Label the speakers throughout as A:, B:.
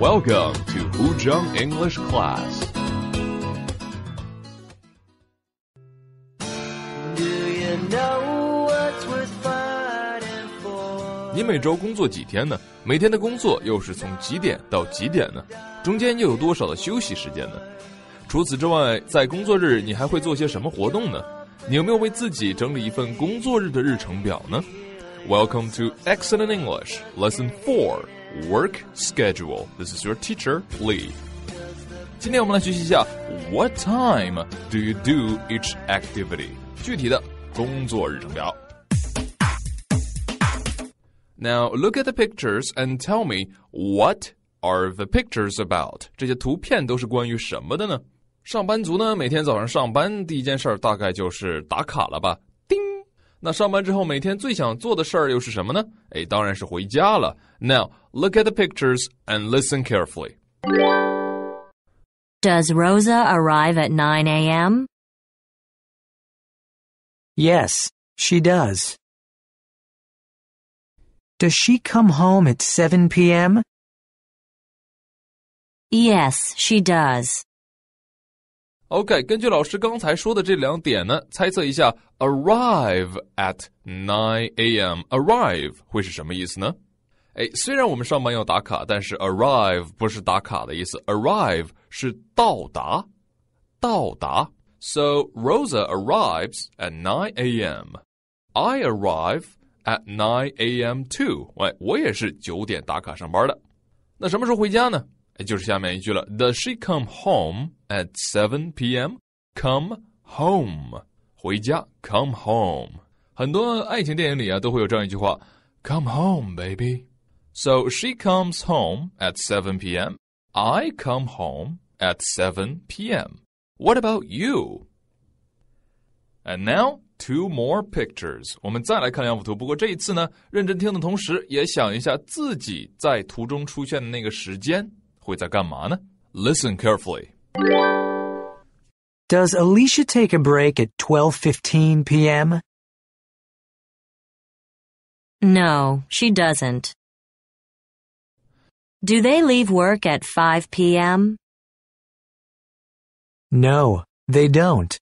A: Welcome to Huzheng English Class.
B: Do you know what's worth fighting for?
A: 你每周工作几天呢？每天的工作又是从几点到几点呢？中间又有多少的休息时间呢？除此之外，在工作日你还会做些什么活动呢？你有没有为自己整理一份工作日的日程表呢？ Welcome to Excellent English, Lesson 4, Work Schedule. This is your teacher, Lee. 今天我们来学习一下 What time do you do each activity? 具体的工作日程表。Now look at the pictures and tell me what are the pictures about? 这些图片都是关于什么的呢？上班族呢，每天早上上班第一件事儿大概就是打卡了吧，叮。那上班之后每天最想做的事儿又是什么呢？当然是回家了。Now look at the pictures and listen carefully.
C: Does Rosa arrive at 9 a.m.?
D: Yes, she does. Does she come home at 7 p.m.?
C: Yes, she does.
A: OK, 根据老师刚才说的这两点呢，猜测一下 arrive at 9 a.m. arrive 会是什么意思呢？虽然我们上班要打卡，但是 arrive 不是打卡的意思， arrive 是到达，到达。So Rosa arrives at 9 a.m. I arrive at 9 a.m. too. 我也是9点打卡上班的。那什么时候回家呢？就是下面一句了 Does she come home at 7 p.m.? Come home. 回家 come home. 很多爱情电影里都会有这样一句话 Come home, baby. So she comes home at 7 p.m. I come home at 7 p.m. What about you? And now, 2 more pictures. 我们再来看两幅图，不过这一次呢，认真听的同时也想一下自己在图中出现的那个时间会在干嘛呢？ Listen carefully.
D: Does Alicia take a break at 12:15 p.m.?
C: No, she doesn't. Do they leave work at 5 p.m.?
D: No, they don't.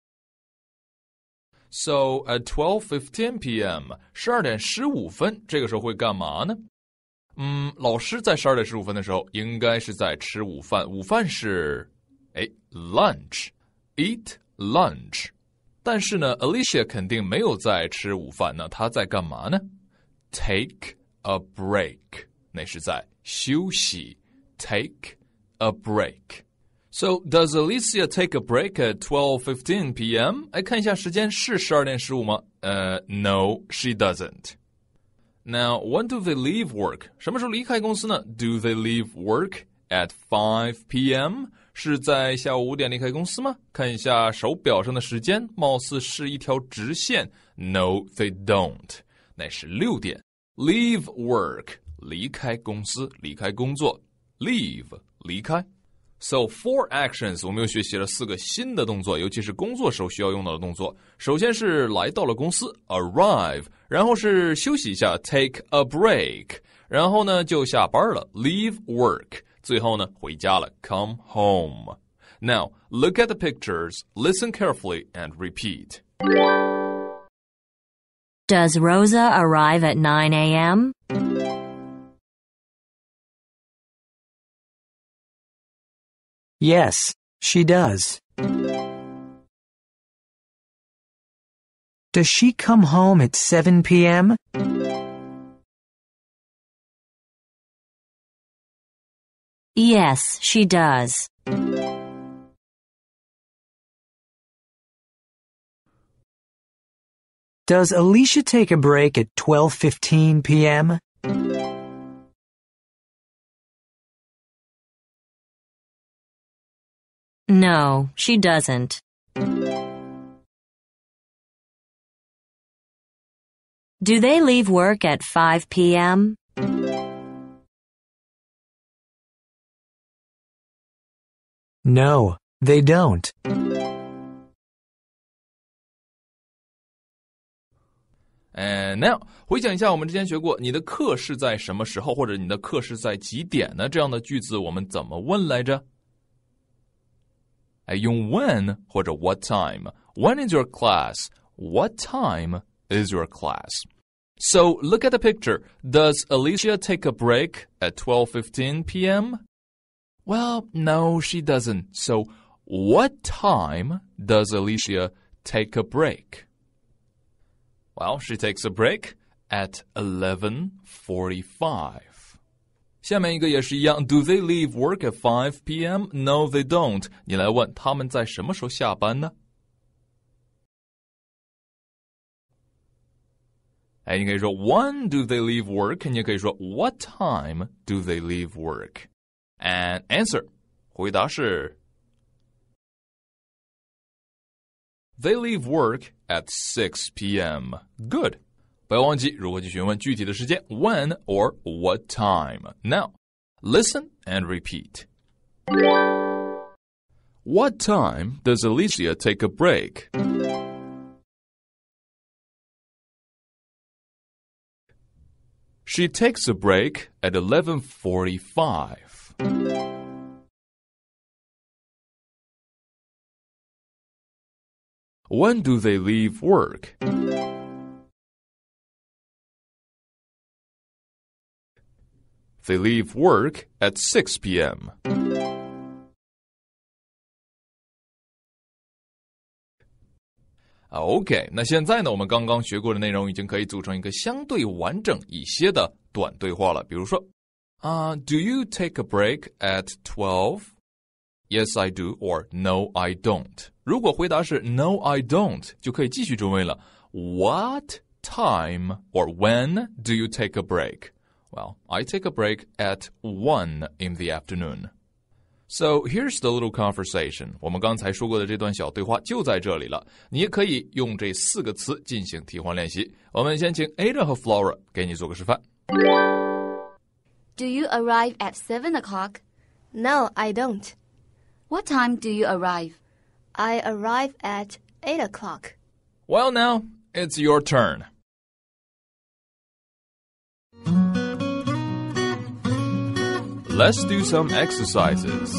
A: So at 12:15 p.m. 12点15分，这个时候会干嘛呢？老师在12点15分的时候应该是在吃午饭，午饭是lunch, eat lunch. 但是呢 Alicia 肯定没有在吃午饭，那她在干嘛呢？ Take a break. 那是在休息 Take a break. So does Alicia take a break at 12:15 p.m.? 看一下时间是12点15吗？No, she doesn't. Now, when do they leave work? 什么时候离开公司呢？ Do they leave work at 5 p.m.? 是在下午5点离开公司吗？看一下手表上的时间，貌似是一条直线。No, they don't. 那是6点。Leave work, 离开公司，离开工作。Leave, 离开。So, 4 actions, 我们又学习了4个新的动作，尤其是工作时候需要用到的动作。首先是来到了公司 arrive, 然后是休息一下 take a break, 然后呢就下班了 leave work, 最后呢回家了 come home. Now, look at the pictures, listen carefully and repeat.
C: Does Rosa arrive at 9 a.m.?
D: Yes, she does. Does she come home at 7 p.m.?
C: Yes, she does.
D: Does Alicia take a break at 12:15 p.m.?
C: No, she doesn't. Do they leave work at 5 p.m.?
D: No, they don't.
A: And now 回想一下我们之前学过你的课是在什么时候或者你的课是在几点呢？这样的句子我们怎么问来着？用 when 或者 what time. When is your class? What time is your class? So look at the picture. Does Alicia take a break at 12:15 p.m.? Well, no, she doesn't. So what time does Alicia take a break? Well, she takes a break at 11:45. 下面一个也是一样 Do they leave work at 5 p.m.? No, they don't. 你来问他们在什么时候下班呢？你可以说 When do they leave work? 你也可以说 What time do they leave work? And answer 回答是 They leave work at 6 p.m. Good. 不要忘记如何去询问具体的时间 when or what time. Now, listen and repeat. What time does Alicia take a break? She takes a break at 11:45. When do they leave work? They leave work at 6 p.m. OK, 那现在呢，我们刚刚学过的内容已经可以组成一个相对完整一些的短对话了。比如说，Do you take a break at 12? Yes, I do. Or No, I don't. 如果回答是 No, I don't, 就可以继续追问了。What time or when do you take a break? Well, I take a break at 1 in the afternoon. So here's the little conversation. 我们刚才说过的这段小对话就在这里了。你也可以用这4个词进行替换练习。我们先请 Ada 和 Flora 给你做个示范。
E: Do you arrive at 7 o'clock?
F: No, I don't.
E: What time do you arrive?
F: I arrive at 8 o'clock.
A: Well, now, it's your turn. Let's do some exercises.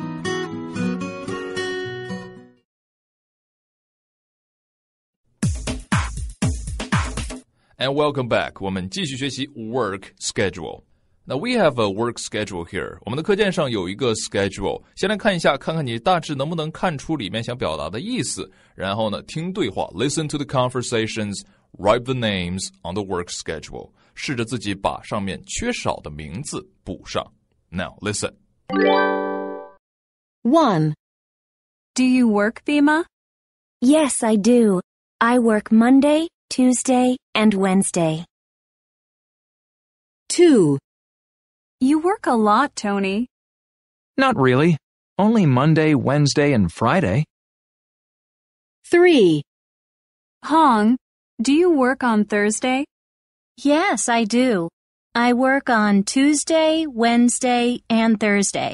A: And welcome back. 我们继续学习 work schedule. Now we have a work schedule here. 我们的课件上有一个 schedule. 先来看一下，看看你大致能不能看出里面想表达的意思。然后呢，听对话 ，listen to the conversations, write the names on the work schedule. 试着自己把上面缺少的名字补上。Now listen.
C: 1. Do you work, Vima? Yes, I do. I work Monday, Tuesday, and Wednesday.
D: 2.
G: You work a lot, Tony.
D: Not really. Only Monday, Wednesday, and Friday.
C: 3.
G: Hong, do you work on Thursday?
C: Yes, I do. I work on Tuesday, Wednesday, and Thursday.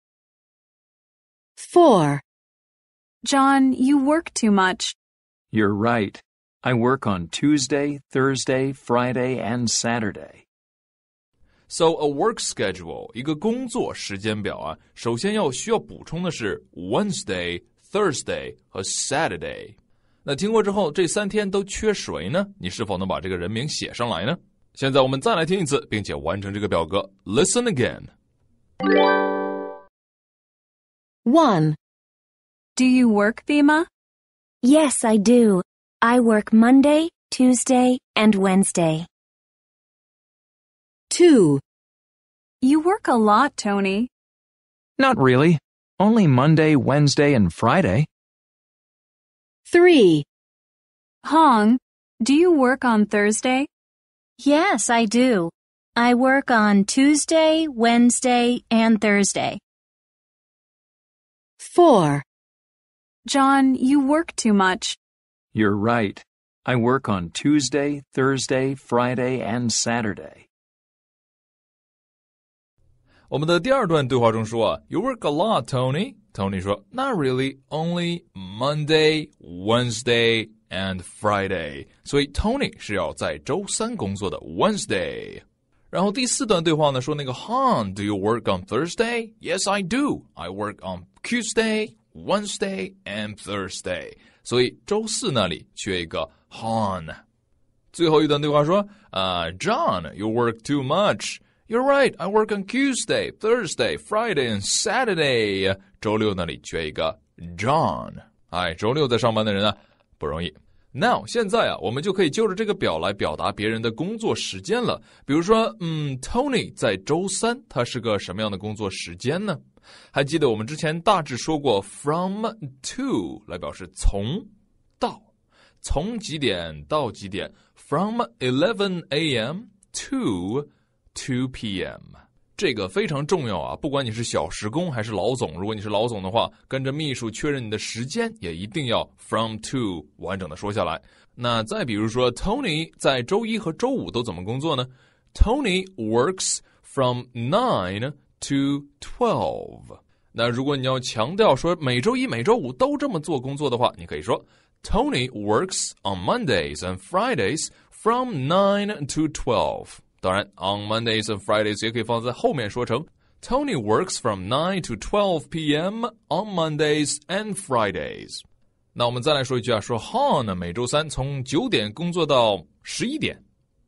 G: 4. John, you work too much.
D: You're right. I work on Tuesday, Thursday, Friday, and Saturday.
A: So a work schedule, 一个工作时间表啊，首先需要补充的是 Wednesday, Thursday 和 Saturday。那听过之后，这3天都缺谁呢？你是否能把这个人名写上来呢？现在我们再来听一次，并且完成这个表格。Listen again.
C: 1.
G: Do you work, Vima?
C: Yes, I do. I work Monday, Tuesday, and Wednesday.
G: 2. You work a lot, Tony.
D: Not really. Only Monday, Wednesday, and Friday.
G: 3. Hong, do you work on Thursday?
C: Yes, I do. I work on Tuesday, Wednesday, and Thursday.
G: 4. John, you work too much.
D: You're right. I work on Tuesday, Thursday, Friday, and Saturday.
A: 我们的第二段对话中说You work a lot, Tony. Tony 说 Not really, only Monday, Wednesday, and Friday， 所以 Tony 是要在周三工作的 Wednesday。然后第4段对话呢，说那个 Han, do you work on Thursday? Yes, I do. I work on Tuesday, Wednesday, and Thursday. 所以周4那里缺一个 Han。最后一段对话说John, you work too much. You're right, I work on Tuesday, Thursday, Friday, and Saturday. 周6那里缺一个 John。周6在上班的人不容易。Now 现在我们就可以就着这个表来表达别人的工作时间了。比如说Tony 在周3他是个什么样的工作时间呢？还记得我们之前大致说过 from to 来表示从到，从几点到几点， from 11 a.m. to 2 p.m. 这个非常重要不管你是小时工还是老总，如果你是老总的话，跟着秘书确认你的时间也一定要 from to 完整的说下来。那再比如说 Tony 在周1和周5都怎么工作呢？ Tony works from 9 to 12。 那如果你要强调说每周1每周5都这么做工作的话，你可以说 Tony works on Mondays and Fridays from 9 to 12。当然 on Mondays and Fridays 也可以放在后面说成 Tony works from 9 to 12 p.m. on Mondays and Fridays。 那我们再来说一句说 Han 每周3从9点工作到11点。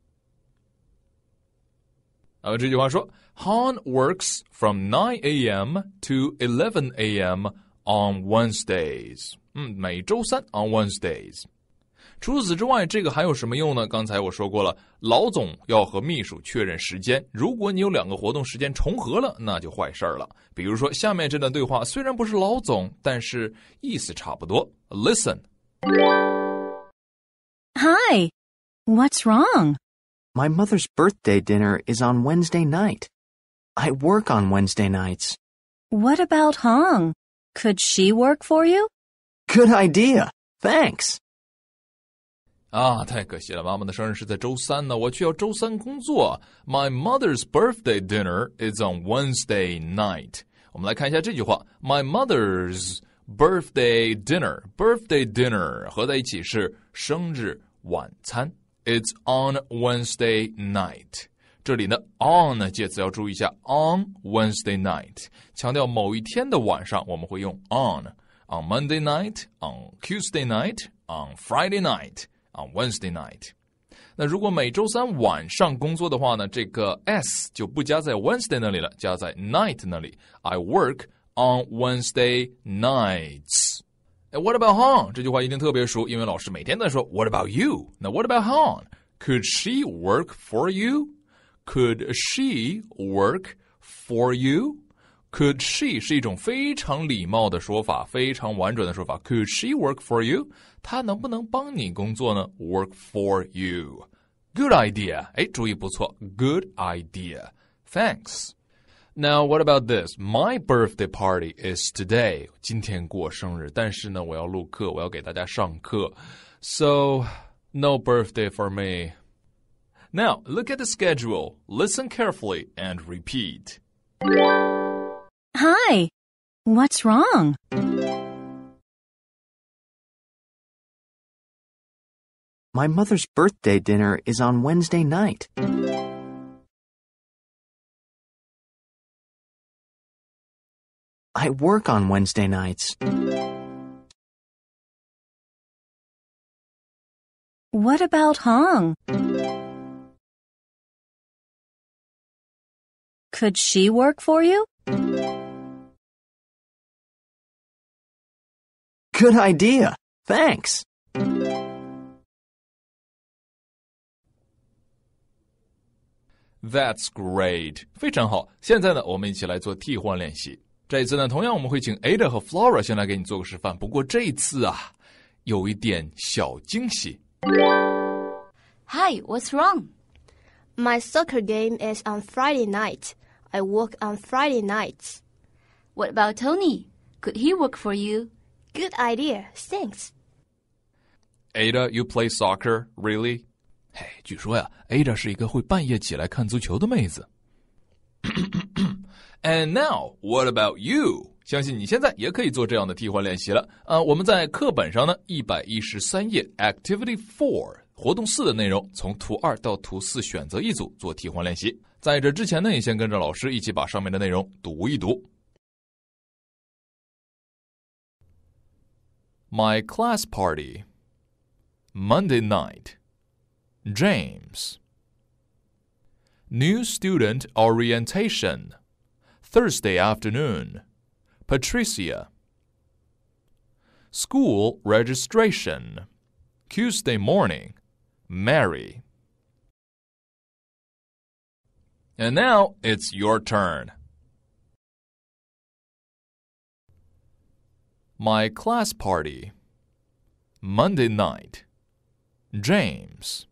A: 这句话说 Han works from 9 a.m. to 11 a.m. on Wednesdays。 每周3 on Wednesdays。除此之外，这个还有什么用呢？刚才我说过了，老总要和秘书确认时间，如果你有2个活动时间重合了，那就坏事了。比如说下面这段对话虽然不是老总，但是意思差不多。 Listen.
G: Hi, what's wrong?
H: My mother's birthday dinner is on Wednesday night. I work on Wednesday nights.
G: What about Hong? Could she work for you?
H: Good idea. Thanks.
A: 太可惜了，妈妈的生日是在周3呢，我却要周3工作。 My mother's birthday dinner is on Wednesday night. 我们来看一下这句话， My mother's birthday dinner. Birthday dinner 合在一起是生日晚餐。 It's on Wednesday night. 这里呢 on 呢介词要注意一下， on Wednesday night 强调某一天的晚上，我们会用 on Monday night, on Tuesday night, on Friday night,On Wednesday night. 那如果每周3晚上工作的话呢，这个 s 就不加在 Wednesday 那里了，加在 night 那里。 I work on Wednesday nights. What about Han? 这句话一定特别熟，因为老师每天都在说 What about you? 那 What about Han? Could she work for you? Could she work for you?Could she 是一种非常礼貌的说法，非常婉转的说法。Could she work for you? 她能不能帮你工作呢？ Work for you. Good idea. 注意不错。Good idea. Thanks. Now what about this? My birthday party is today. 今天过生日，但是呢，我要录课，我要給大家上課。So, no birthday for me. Now, look at the schedule. Listen carefully and repeat.
G: Hi, what's wrong?
H: My mother's birthday dinner is on Wednesday night. I work on Wednesday nights.
G: What about Hong? Could she work for you?
H: Good idea. Thanks.
A: That's great. 非常好。现在呢，我们一起来做替换练习。这一次呢，同样我们会请 Ada 和 Flora 先来给你做个示范。不过这一次有一点小惊喜。
E: Hi, what's wrong?
F: My soccer game is on Friday night. I work on Friday nights.
E: What about Tony? Could he work for you?
F: Good idea. Thanks.
A: Ada, you play soccer? Really? 据说Ada 是一个会半夜起来看足球的妹子。And now, what about you? 相信你现在也可以做这样的替换练习了。我们在课本上呢113页 Activity 4活动4的内容，从图2到图4选择一组做替换练习。在这之前呢，也先跟着老师一起把上面的内容读一读。My class party. Monday night. James. New student orientation. Thursday afternoon. Patricia. School registration. Tuesday morning. Mary. And now it's your turn. My class party. Monday night. James.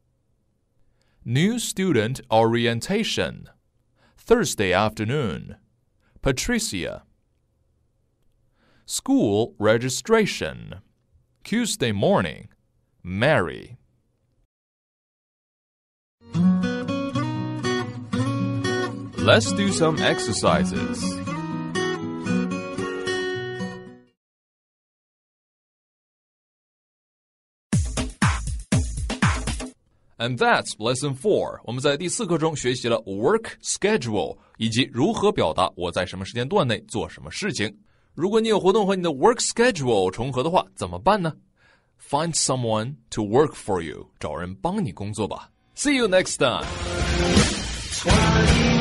A: New student orientation. Thursday afternoon. Patricia. School registration. Tuesday morning. Mary. Let's do some exercises. And that's lesson 4. 我们在第4课中学习了 work schedule 以及如何表达我在什么时间段内做什么事情。如果你有活动和你的 work schedule 重合的话，怎么办呢？ Find someone to work for you. 找人帮你工作吧。See you next time.